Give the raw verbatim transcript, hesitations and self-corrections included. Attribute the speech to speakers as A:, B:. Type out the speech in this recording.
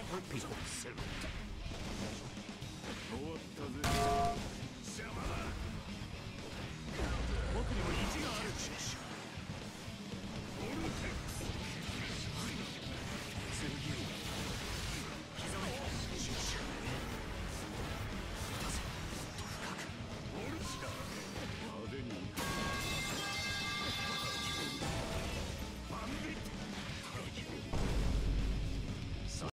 A: ハッピーする。終わったぜ。